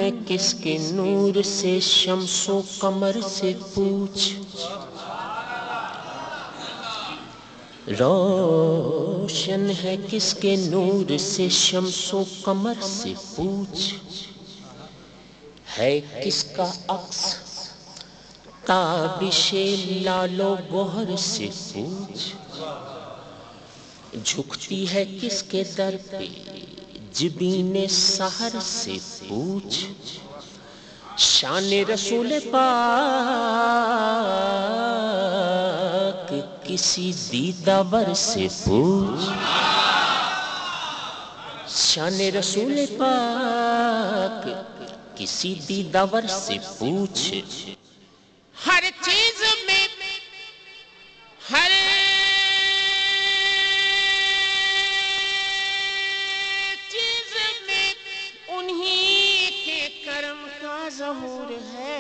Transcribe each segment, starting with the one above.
ہے کس کے نور سے شمس و قمر سے پوچھ، روشن ہے کس کے نور سے شمس و قمر سے پوچھ، ہے کس کا عکس تابش لال و گوہر سے پوچھ، جھکتی ہے کس کے در پہ جبین سحر سے پوچھ، شان رسول پاک کسی دیدہ ور سے پوچھ، شان رسول پاک کسی دیدہ ور سے پوچھ، ہر چیز میں ہر چیز میں انہی کے کرم کا ظہور ہے،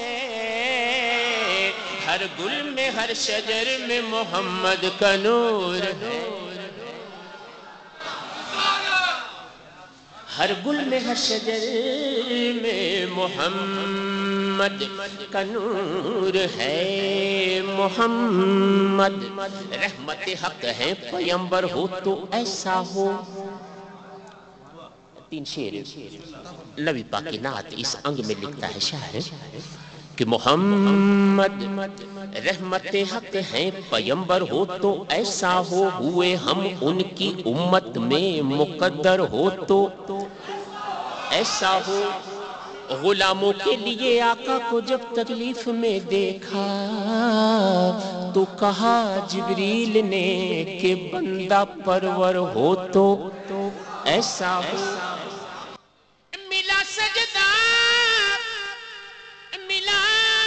ہر گل میں ہر شجر میں محمد کا نور ہے، ہر گل میں ہر شجر میں محمد کا نور ہے، محمد رحمت حق ہے، پیمبر ہو تو ایسا ہو، تین شعر نبی پاک کی نعت اس انگ میں لکھتا ہے شاعر کہ محمد رحمت حق ہیں، پیمبر ہو تو ایسا ہو، ہوئے ہم ان کی امت میں مقدر ہو تو ایسا ہو، غلاموں کے لیے آقا کو جب تکلیف میں دیکھا تو کہا جبریل نے کہ بندہ پرور ہو تو ایسا ہو، ملا سجدہ ملا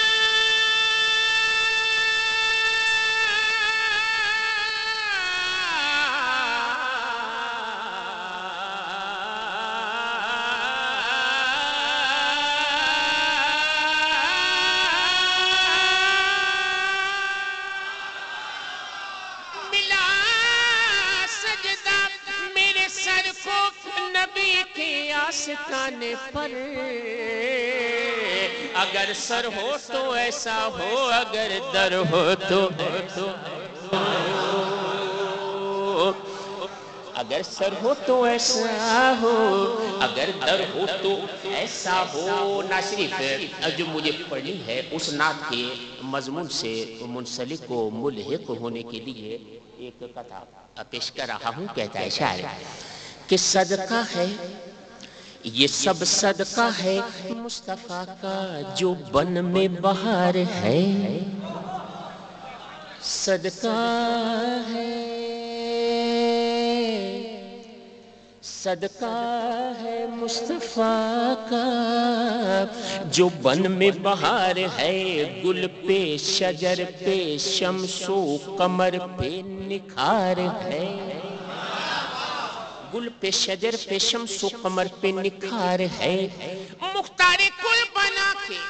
آستانے پر، اگر سر ہو تو ایسا ہو، اگر در ہو تو اگر سر ہو تو ایسا ہو، اگر در ہو تو ایسا ہو۔ نعت شریف جو مجھے پڑھنی ہے اس نعت کے مضمون سے منسلک و ملحق ہونے کے لیے ایک کتھا پیش کر رہا ہوں۔ کہتا ہے شاعر کہ صدقہ ہے یہ سب صدقہ ہے مصطفیٰ کا جو بن میں بہار ہے، صدقہ ہے صدقہ ہے مصطفیٰ کا جو بن میں بہار ہے، گل پہ شجر پہ شمس و قمر پہ نکھار ہے، گل پہ شجر پہ شمس و قمر پہ نکھار ہے، مختار کل بنا کے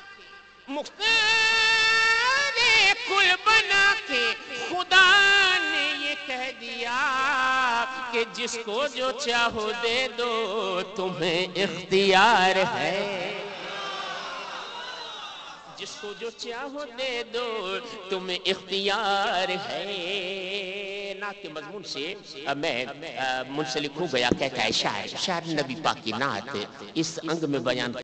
مختار کل بنا کے خدا نے یہ کہہ دیا کہ جس کو جو چاہو دے دو تمہیں اختیار ہے، جس کو جو چاہو دے دو تمہیں اختیار ہے۔ نعت کے مضمون سے میں منسلک ہو گیا۔ کہتا ہے شاعر نبی پاک کی نعت اس انگ میں بیان